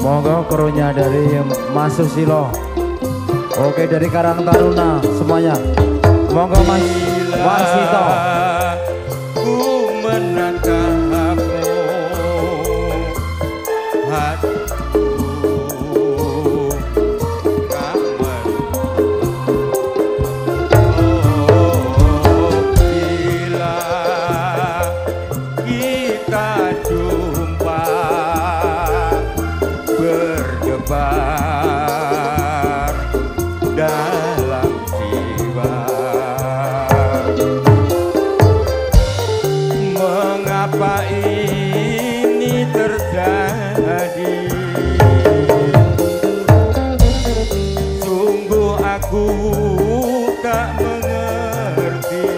Monggo krunya dari Mas Susilo. Oke, dari Karang Taruna semuanya. Monggo Mas Warsito. Ku menatapmu, hatiku kangen. Oh, bila kita jumpa berdebar dalam jiwa. Mengapa ini terjadi? Sungguh aku tak mengerti.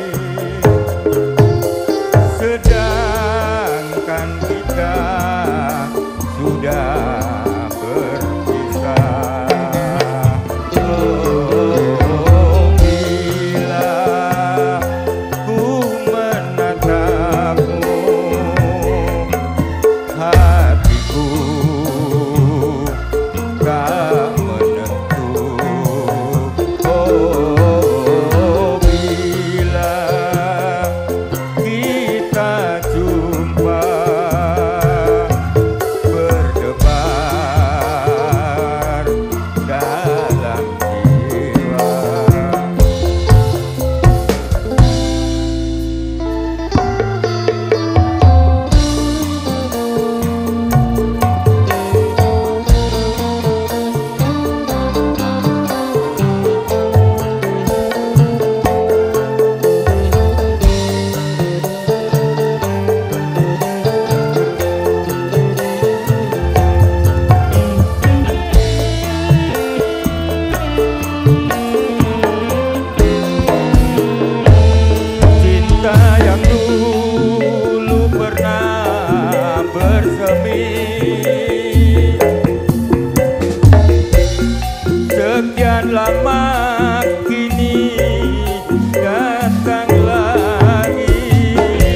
Sedangkan kita sudah sekian lama kini datang lagi.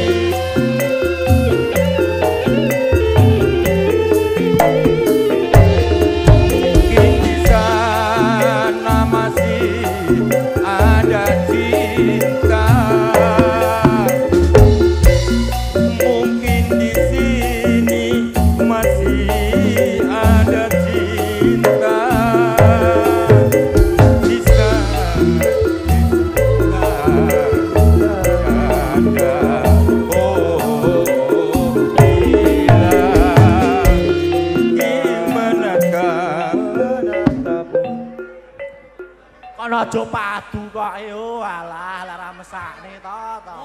Mungkin di sana masih ada cinta, mungkin di sini masih ada cinta. Kono aja padu kok yo, alah lara mesakne to.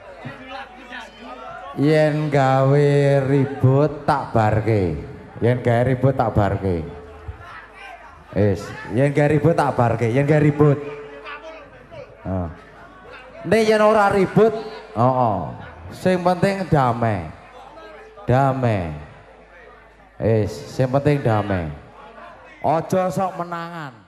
Yen gawe ribut tak barke. Yen gawe ribut tak barke. Yen gawe ribut tak barke, yen gawe ribut. Heeh. Nek yen ora ribut, sing penting damai. Damai. Sing penting damai. Aja sok menangan.